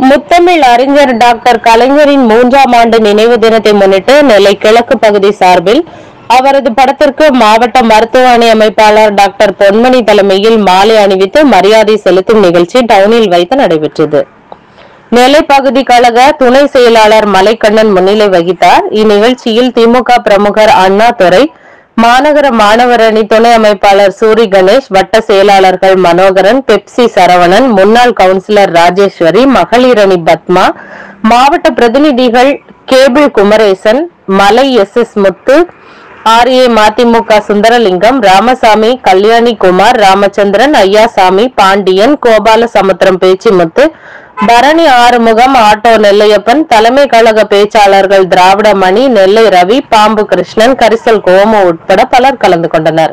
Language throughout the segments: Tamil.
முத்தமிழ் அறிஞர் டாக்டர் கலைஞரின் 3ஆம் ஆண்டு நினைவு தினத்தை முன்னிட்டு நெல்லை கிழக்கு பகுதி சார்பில் அவரது படத்திற்கு மாவட்ட மருத்துவ அணி அமைப்பாளர் டாக்டர் பொன்மணி தலைமையில் மாலை அணிவித்து மரியாதை செலுத்தும் நிகழ்ச்சி டவுனில் வைத்து நடைபெற்றது. நெல்லை பகுதி கழக துணை செயலாளர் மலைக்கண்ணன் முன்னிலை வகித்தார். இந்நிகழ்ச்சியில் திமுக பிரமுகர் அண்ணாதுரை, மாநகர மாணவர் அணி துணை அமைப்பாளர் சூரி கணேஷ், வட்ட செயலாளர்கள் மனோகரன், பெப்சி சரவணன், முன்னாள் கவுன்சிலர் ராஜேஸ்வரி, மகளிர் அணி பத்மா, மாவட்ட பிரதிநிதிகள் cable Kumaresan, Malai S Muthu, R A MDMK Sundaralingam, Ramasamy, Kalyani Kumar, Ramachandran, Ayyasamy, Pandian, Gopala Samudram Pechimuthu, Bharani Arumugam, auto Nellaiappan, தலைமை கழக பேச்சாளர்கள் திராவிடமணி, நெல்லை ரவி, பாம்பு கிருஷ்ணன், கரிசல் கோமு உட்பட பலர் கலந்து கொண்டனர்.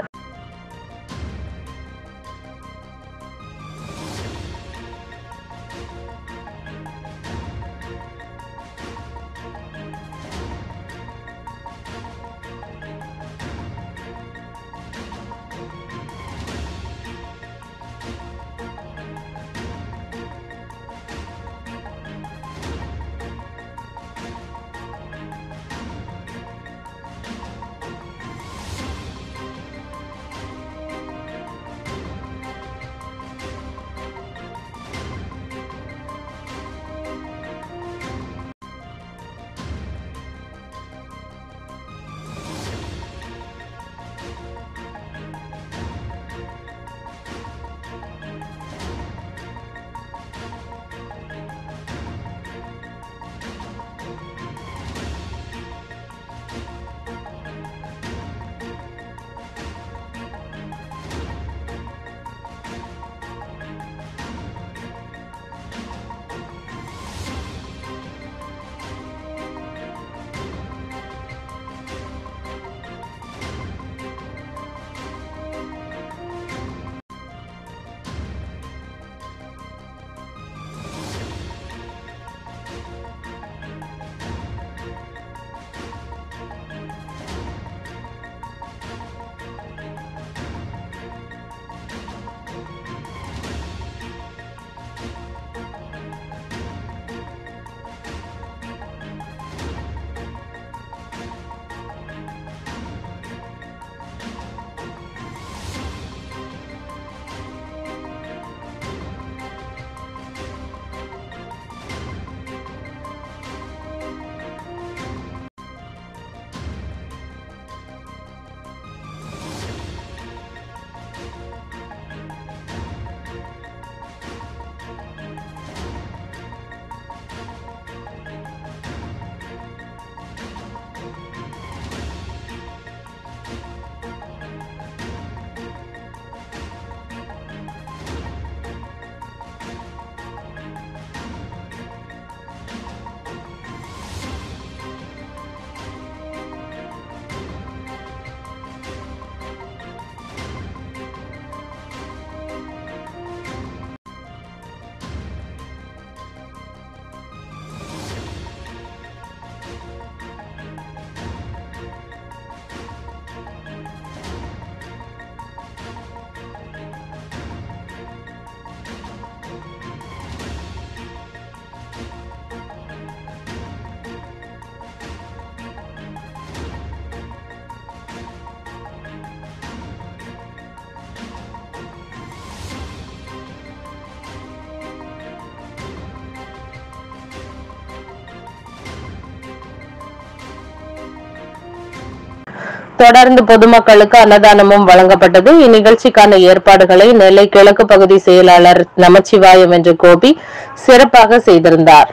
தொடர்ந்து பொதுமக்களுக்கு அன்னதானமும் வழங்கப்பட்டது. இந்நிகழ்ச்சிக்கான ஏற்பாடுகளை நெல்லை கிழக்கு பகுதி செயலாளர் நமச்சிவாயம் என்ற கோபி சிறப்பாக செய்திருந்தார்.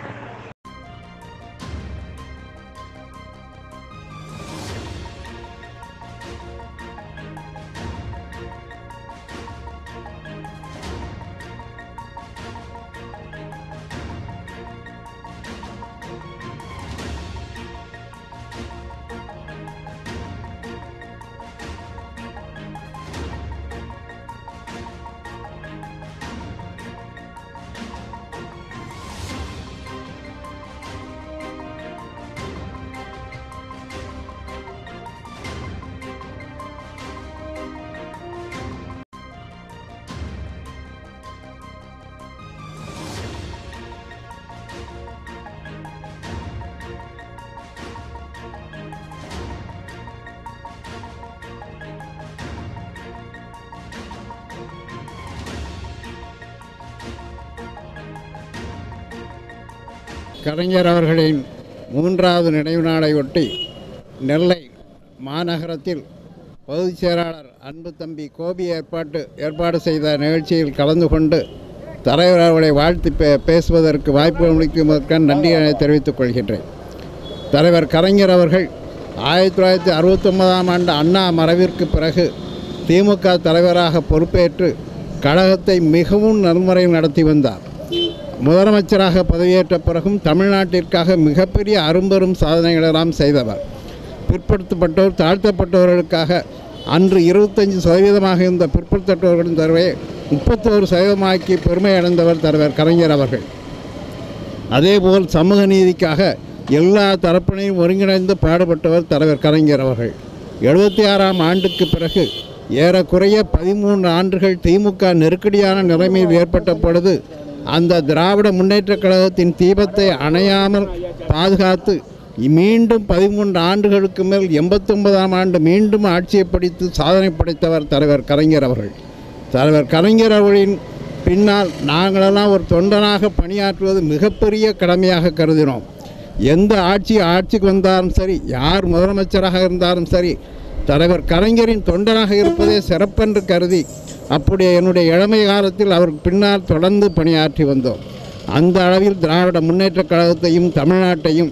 கலைஞர் அவர்களின் 3வது நினைவு நாளையொட்டி நெல்லை மாநகரத்தில் பொதுச் செயலாளர் அன்பு தம்பி கோபி ஏற்பாடு செய்த நிகழ்ச்சியில் கலந்து கொண்டு தலைவர் அவர்களை வாழ்த்து பேசுவதற்கு வாய்ப்பு அளிக்குவதற்கான நன்றியை தெரிவித்துக் கொள்கின்றேன். தலைவர் கலைஞர் அவர்கள் 1969ஆம் ஆண்டு அண்ணா மறைவிற்கு பிறகு திமுக தலைவராக பொறுப்பேற்று கழகத்தை மிகவும் நன்முறையில் நடத்தி வந்தார். முதலமைச்சராக பதவியேற்ற பிறகும் தமிழ்நாட்டிற்காக மிகப்பெரிய அரும்பெரும் சாதனைகளெல்லாம் செய்தவர். பிற்படுத்தப்பட்டோர் தாழ்த்தப்பட்டவர்களுக்காக அன்று 25% இருந்த பிற்படுத்தப்பட்டவர்களின் தரவை 31% பெருமை அடைந்தவர் தலைவர் கலைஞர் அவர்கள். அதேபோல் சமூக நீதிக்காக எல்லா தரப்பினையும் ஒருங்கிணைந்து பாடுபட்டவர் தலைவர் கலைஞர் அவர்கள். 76ஆம் ஆண்டுக்கு பிறகு ஏறக்குறைய 13 ஆண்டுகள் திமுக நெருக்கடியான நிலைமையில் ஏற்பட்ட பொழுது அந்த திராவிட முன்னேற்றக் கழகத்தின் தீபத்தை அணையாமல் பாதுகாத்து மீண்டும் 13 ஆண்டுகளுக்கு மேல் 89ஆம் ஆண்டு மீண்டும் ஆட்சியை பிடித்து சாதனை படைத்தவர் தலைவர் கலைஞர் அவர்கள். தலைவர் கலைஞர் அவர்களின் பின்னால் நாங்களெல்லாம் ஒரு தொண்டனாக பணியாற்றுவது மிகப்பெரிய கடமையாக கருதினோம். எந்த ஆட்சிக்கு வந்தாலும் சரி, யார் முதலமைச்சராக இருந்தாலும் சரி, தலைவர் கலைஞரின் தொண்டனாக இருப்பதே சிறப்பென்று கருதி அப்படி என்னுடைய இளமை காலத்தில் அவருக்கு பின்னால் தொடர்ந்து பணியாற்றி வந்தோம். அந்த அளவில் திராவிட முன்னேற்றக் கழகத்தையும் தமிழ்நாட்டையும்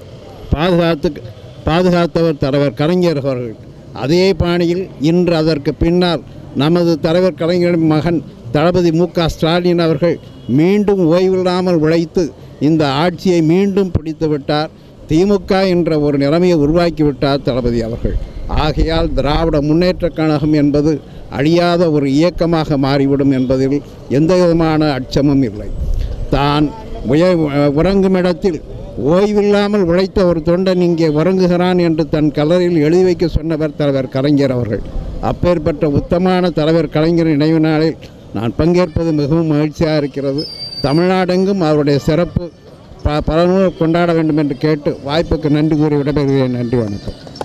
பாதுகாத்தவர் தலைவர் கலைஞர் அவர்கள். அதே பாணியில் இன்று அதற்கு பின்னால் நமது தலைவர் கலைஞரின் மகன் தளபதி மு.க. ஸ்டாலின் அவர்கள் மீண்டும் ஓய்வில்லாமல் உழைத்து இந்த ஆட்சியை மீண்டும் பிடித்து விட்டார். திமுக என்ற ஒரு நிலைமையை உருவாக்கிவிட்டார் தளபதி அவர்கள். ஆகையால் திராவிட முன்னேற்றக் கழகம் என்பது அழியாத ஒரு இயக்கமாக மாறிவிடும் என்பதில் எந்த விதமான அச்சமும் இல்லை. தான் உறங்கும் இடத்தில் ஓய்வில்லாமல் உழைத்த ஒரு தொண்டன் இங்கே உறங்குகிறான் என்று தன் கலரில் எழுதி வைக்க சொன்னவர் தலைவர் கலைஞர் அவர்கள். அப்பேற்பட்ட உத்தமான தலைவர் கலைஞர் நினைவு நாளில் நான் பங்கேற்பது மிகவும் மகிழ்ச்சியாக இருக்கிறது. தமிழ்நாடெங்கும் அவருடைய சிறப்பு பல கொண்டாட வேண்டும் என்று கேட்டு வாய்ப்புக்கு நன்றி கூறி விடைபெறுகிறேன். நன்றி, வணக்கம்.